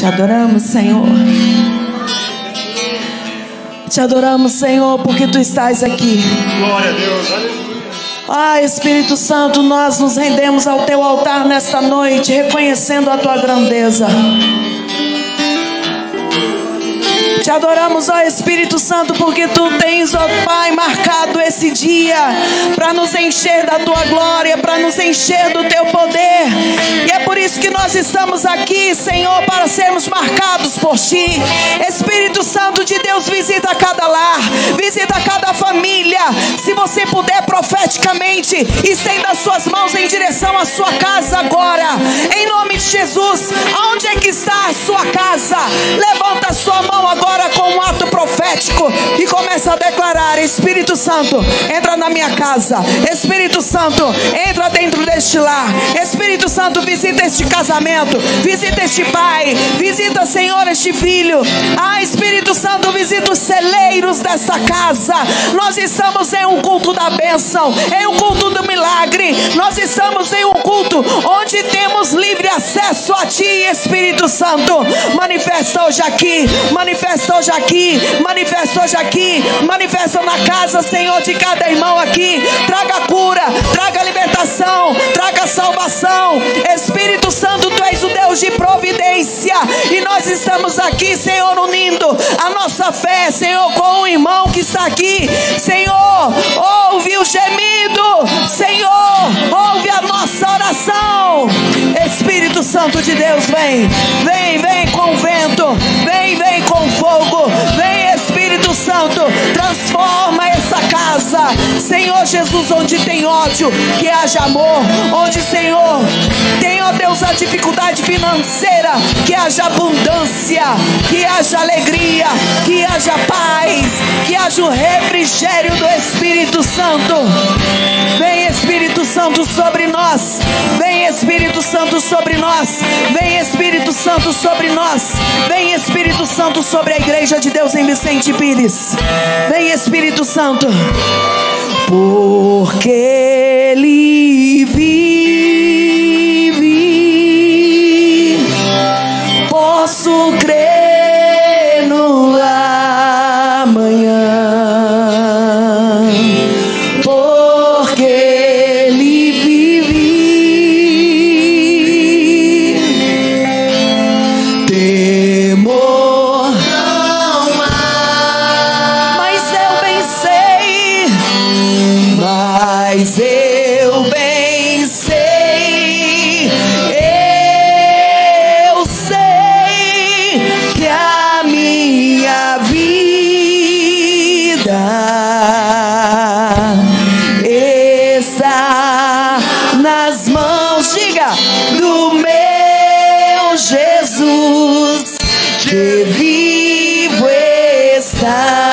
Te adoramos, Senhor. Te adoramos, Senhor, porque Tu estás aqui. Glória a Deus, aleluia. Ah, Espírito Santo, nós nos rendemos ao Teu altar nesta noite, reconhecendo a Tua grandeza. Te adoramos, ó Espírito Santo, porque Tu tens, ó Pai, marcado esse dia para nos encher da Tua glória, para nos encher do Teu poder. E é por isso que nós estamos aqui, Senhor, para sermos marcados por Ti. Espírito Santo de Deus, visita cada lar, visita cada família. Se você puder profeticamente, estenda as suas mãos em direção à sua casa agora, em nome de Jesus. Aonde é que está a sua casa? Levanta a sua mão agora com um ato profético e começa a declarar: Espírito Santo, entra na minha casa. Espírito Santo, entra dentro deste lar. Espírito Santo, visita este casamento, visita este pai, visita, Senhor, este filho. Ah, Espírito Santo, visita os celeiros desta casa. Nós estamos em um culto da bênção, em um culto do milagre. Nós estamos em um culto onde temos livre acesso a Ti, Espírito Santo. Manifesta hoje aqui, manifesta hoje aqui, manifesta hoje aqui, manifesta na casa, Senhor, de cada irmão aqui. Traga cura, traga libertação, traga salvação. Espírito Santo, Tu és o Deus de providência, e nós estamos aqui, Senhor, unindo a nossa fé, Senhor, com o irmão que está aqui. Senhor, ouve o gemido, Senhor, ouve a nossa oração. Espírito Santo de Deus, vem, vem, vem com o vento, vem, vem com fogo, vem, Espírito Santo, transforma essa casa, Senhor Jesus. Onde tem ódio, que haja amor. Onde, Senhor, tem, ó Deus, a dificuldade financeira, que haja abundância, que haja alegria, que haja paz, que haja o refrigério do Espírito Santo. Vem, Espírito Santo, sobre nós. Vem, Espírito Santo, sobre nós. Vem, Espírito Santo, sobre nós. Vem, Espírito Santo, sobre a Igreja de Deus em Vicente Pires. Vem, Espírito Santo. Porque Ele vive, posso crer no amanhã. Porque Ele vive, temor não há. Mas eu bem sei, mas eu bem sei, eu sei que a minha vida está nas mãos, diga, do meu Jesus, que vivo está.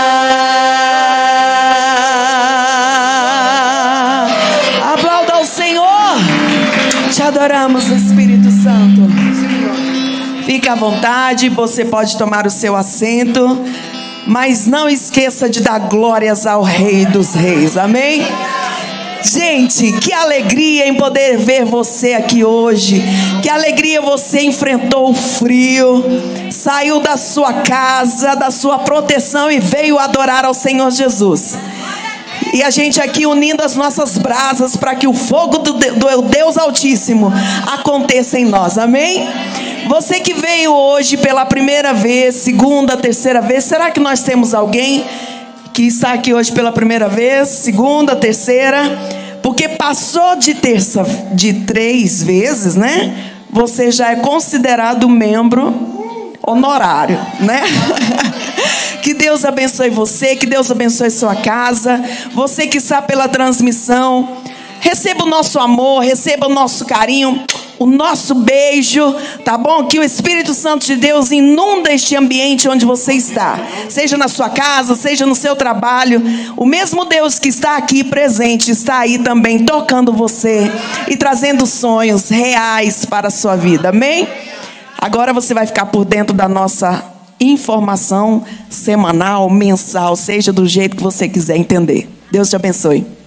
Aplauda ao Senhor. Te adoramos, Espírito Santo. Fica à vontade, você pode tomar o seu assento, mas não esqueça de dar glórias ao Rei dos Reis, amém? Gente, que alegria em poder ver você aqui hoje. Que alegria, você enfrentou o frio, saiu da sua casa, da sua proteção e veio adorar ao Senhor Jesus. E a gente aqui unindo as nossas brasas para que o fogo do Deus Altíssimo aconteça em nós, amém? Você que veio hoje pela primeira vez, segunda, terceira vez, será que nós temos alguém que está aqui hoje pela primeira vez, segunda, terceira? Porque passou de 3 vezes, né? Você já é considerado membro honorário, né? Que Deus abençoe você, que Deus abençoe sua casa. Você que está pela transmissão, receba o nosso amor, receba o nosso carinho, o nosso beijo, tá bom? Que o Espírito Santo de Deus inunda este ambiente onde você está, seja na sua casa, seja no seu trabalho. O mesmo Deus que está aqui presente está aí também tocando você e trazendo sonhos reais para a sua vida, amém? Agora você vai ficar por dentro da nossa informação semanal, mensal, seja do jeito que você quiser entender. Deus te abençoe.